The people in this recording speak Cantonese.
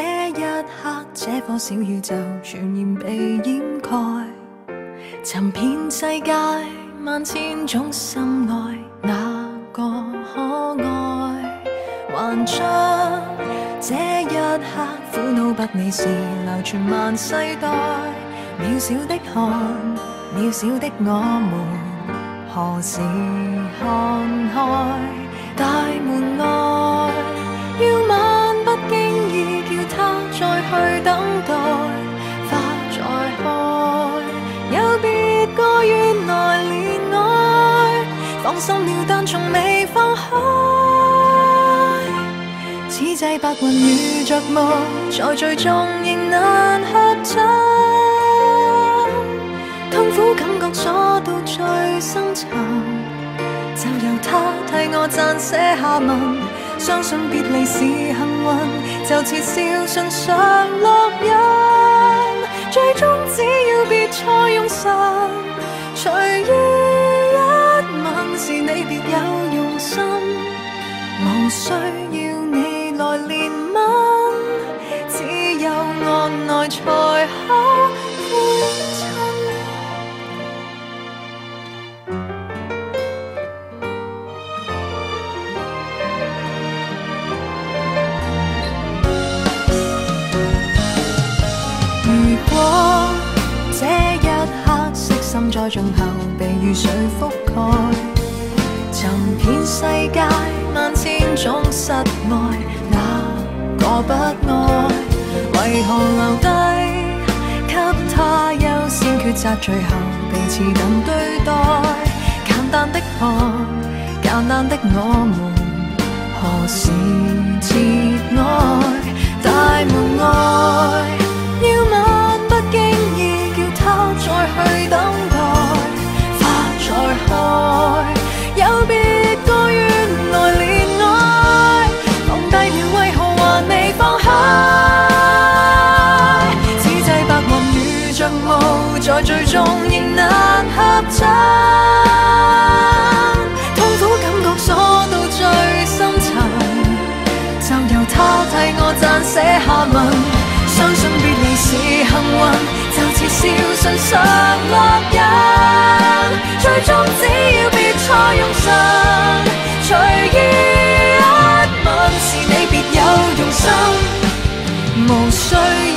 一刻，這顆小宇宙全然被掩蓋，尋遍世界萬千種心愛，哪個可愛？還將這一刻苦惱不理時流傳萬世代，渺小的看，渺小的我們，何時看開？大門外要漫不經意，叫他再去等待，花再開，有別個原來憐愛，放心了但從未放開，此際白雲遇着霧，在最終仍難合襯，痛苦感覺鎖到最深層，就由他替我撰寫下文，相信別離是幸運，就似笑信上烙印，最終只要別再用神，隨意一吻是你別有用心，無需要你來憐憫，只有按愛才可歡親。如果這一刻悉心栽種後被雨水覆蓋，尋遍世界萬千種失愛，哪個不愛？為何留低給他優先抉擇，最後被次等對待？簡單的看，簡單的我們，何時節哀？大門外要漫不經意，叫他再去等待，花再開，有別個原來憐愛，放低了為何還未放開？此際白雲遇着霧，在最終仍難合襯，痛苦感覺鎖到最深層，就由他替我撰寫下文。相信別離是幸運，就似笑信上烙印，最終只要別再用神，隨意一吻是你別有用心，無需